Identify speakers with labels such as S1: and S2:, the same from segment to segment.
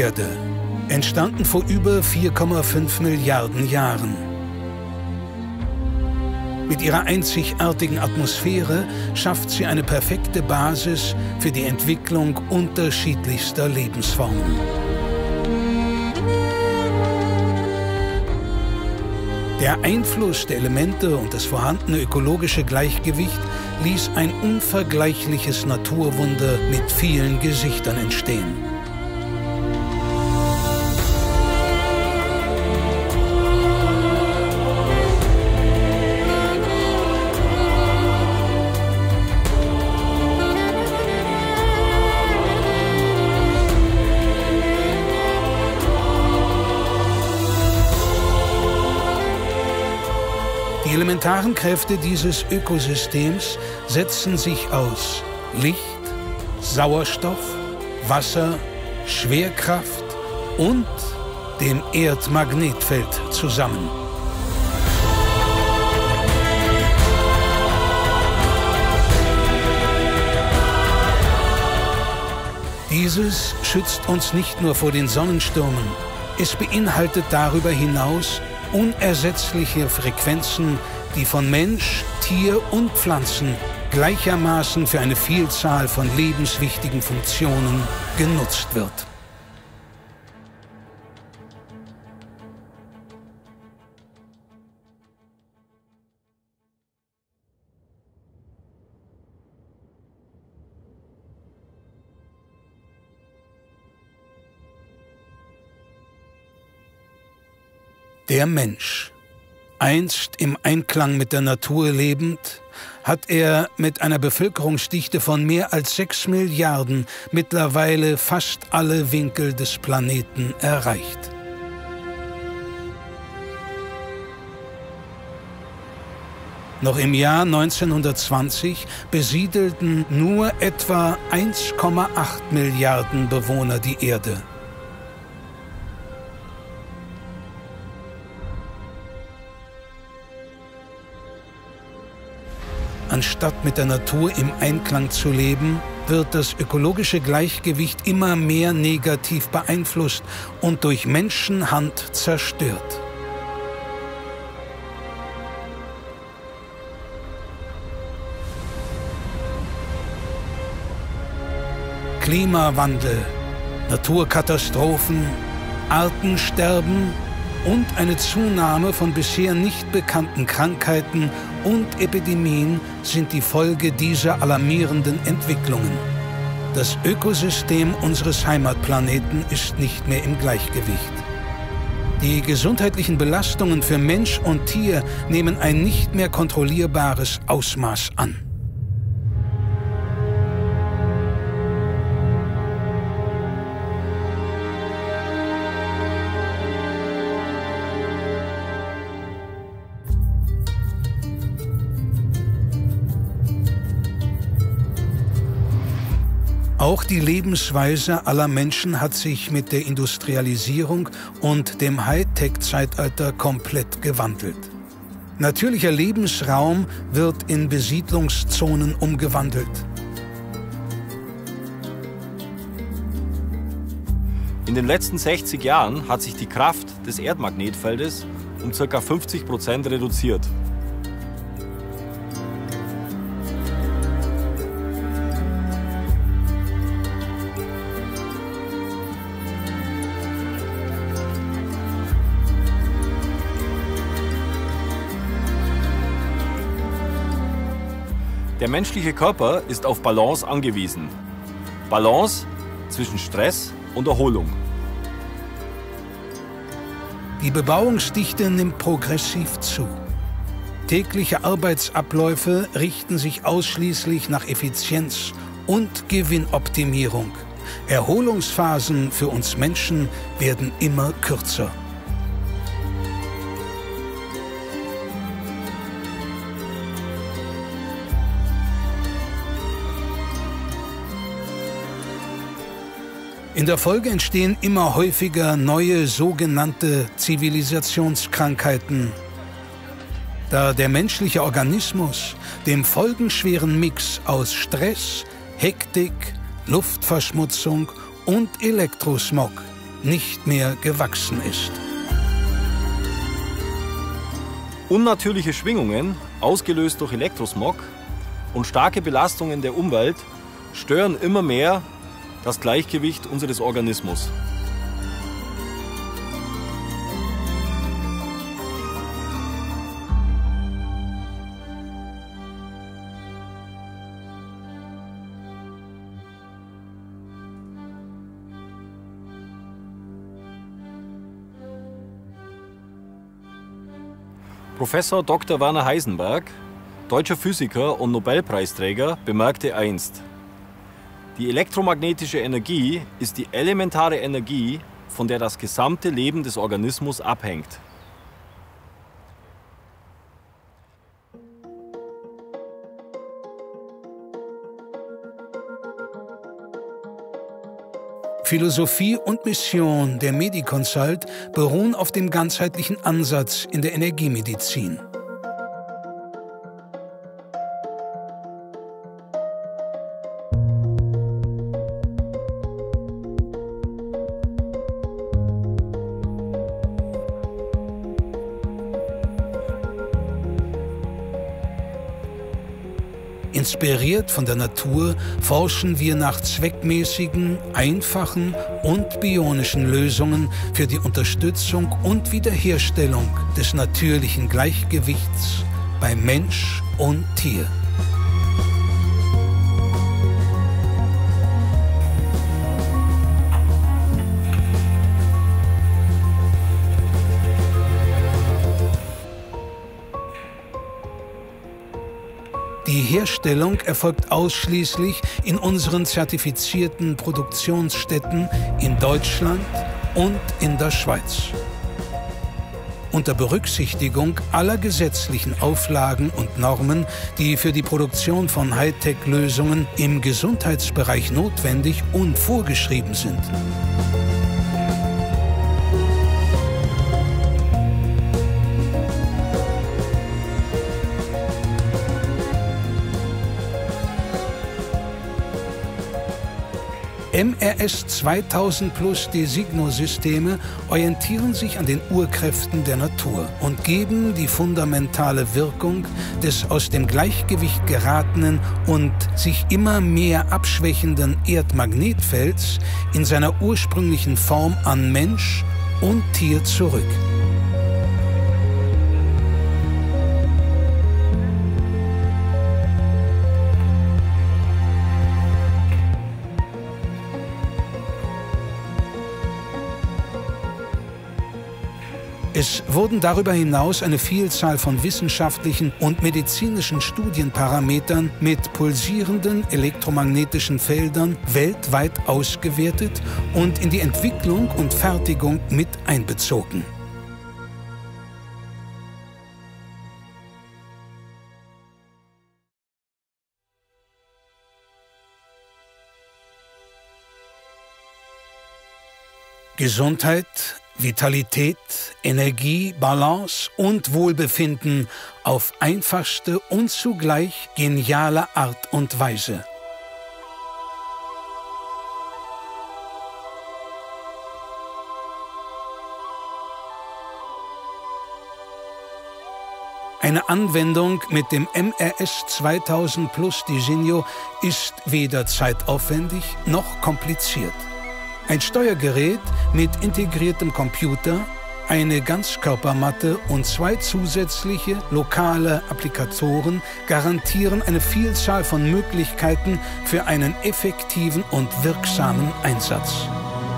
S1: Erde, entstanden vor über 4,5 Milliarden Jahren. Mit ihrer einzigartigen Atmosphäre schafft sie eine perfekte Basis für die Entwicklung unterschiedlichster Lebensformen. Der Einfluss der Elemente und das vorhandene ökologische Gleichgewicht ließ ein unvergleichliches Naturwunder mit vielen Gesichtern entstehen. Die elementaren Kräfte dieses Ökosystems setzen sich aus Licht, Sauerstoff, Wasser, Schwerkraft und dem Erdmagnetfeld zusammen. Dieses schützt uns nicht nur vor den Sonnenstürmen, es beinhaltet darüber hinaus unersetzliche Frequenzen, die von Mensch, Tier und Pflanzen gleichermaßen für eine Vielzahl von lebenswichtigen Funktionen genutzt wird. Der Mensch, einst im Einklang mit der Natur lebend, hat er mit einer Bevölkerungsdichte von mehr als 6 Milliarden mittlerweile fast alle Winkel des Planeten erreicht. Noch im Jahr 1920 besiedelten nur etwa 1,8 Milliarden Bewohner die Erde. Anstatt mit der Natur im Einklang zu leben, wird das ökologische Gleichgewicht immer mehr negativ beeinflusst und durch Menschenhand zerstört. Klimawandel, Naturkatastrophen, Artensterben und eine Zunahme von bisher nicht bekannten Krankheiten und Epidemien sind die Folge dieser alarmierenden Entwicklungen. Das Ökosystem unseres Heimatplaneten ist nicht mehr im Gleichgewicht. Die gesundheitlichen Belastungen für Mensch und Tier nehmen ein nicht mehr kontrollierbares Ausmaß an. Auch die Lebensweise aller Menschen hat sich mit der Industrialisierung und dem Hightech-Zeitalter komplett gewandelt. Natürlicher Lebensraum wird in Besiedlungszonen umgewandelt.
S2: In den letzten 60 Jahren hat sich die Kraft des Erdmagnetfeldes um ca. 50% reduziert. Der menschliche Körper ist auf Balance angewiesen. Balance zwischen Stress und Erholung.
S1: Die Bebauungsdichte nimmt progressiv zu. Tägliche Arbeitsabläufe richten sich ausschließlich nach Effizienz und Gewinnoptimierung. Erholungsphasen für uns Menschen werden immer kürzer. In der Folge entstehen immer häufiger neue sogenannte Zivilisationskrankheiten, da der menschliche Organismus dem folgenschweren Mix aus Stress, Hektik, Luftverschmutzung und Elektrosmog nicht mehr gewachsen ist.
S2: Unnatürliche Schwingungen, ausgelöst durch Elektrosmog und starke Belastungen der Umwelt, stören immer mehr das Gleichgewicht unseres Organismus. Professor Dr. Werner Heisenberg, deutscher Physiker und Nobelpreisträger, bemerkte einst: Die elektromagnetische Energie ist die elementare Energie, von der das gesamte Leben des Organismus abhängt.
S1: Philosophie und Mission der Mediconsult beruhen auf dem ganzheitlichen Ansatz in der Energiemedizin. Inspiriert von der Natur forschen wir nach zweckmäßigen, einfachen und bionischen Lösungen für die Unterstützung und Wiederherstellung des natürlichen Gleichgewichts bei Mensch und Tier. Die Herstellung erfolgt ausschließlich in unseren zertifizierten Produktionsstätten in Deutschland und in der Schweiz. Unter Berücksichtigung aller gesetzlichen Auflagen und Normen, die für die Produktion von Hightech-Lösungen im Gesundheitsbereich notwendig und vorgeschrieben sind. MRS 2000 Plus Designo-Systeme orientieren sich an den Urkräften der Natur und geben die fundamentale Wirkung des aus dem Gleichgewicht geratenen und sich immer mehr abschwächenden Erdmagnetfelds in seiner ursprünglichen Form an Mensch und Tier zurück. Es wurden darüber hinaus eine Vielzahl von wissenschaftlichen und medizinischen Studienparametern mit pulsierenden elektromagnetischen Feldern weltweit ausgewertet und in die Entwicklung und Fertigung mit einbezogen. Gesundheit, Vitalität, Energie, Balance und Wohlbefinden auf einfachste und zugleich geniale Art und Weise. Eine Anwendung mit dem MRS 2000 Plus Designo ist weder zeitaufwendig noch kompliziert. Ein Steuergerät mit integriertem Computer, eine Ganzkörpermatte und 2 zusätzliche lokale Applikatoren garantieren eine Vielzahl von Möglichkeiten für einen effektiven und wirksamen Einsatz.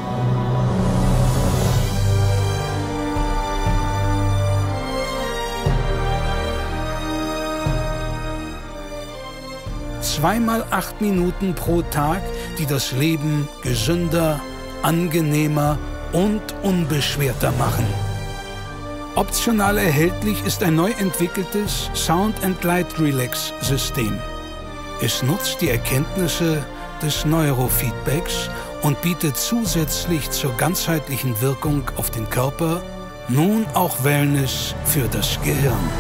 S1: Zweimal 8 Minuten pro Tag, die das Leben gesünder, angenehmer und unbeschwerter machen. Optional erhältlich ist ein neu entwickeltes Sound and Light Relax System. Es nutzt die Erkenntnisse des Neurofeedbacks und bietet zusätzlich zur ganzheitlichen Wirkung auf den Körper nun auch Wellness für das Gehirn.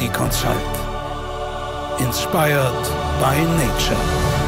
S1: Energy Consult. Inspired by nature.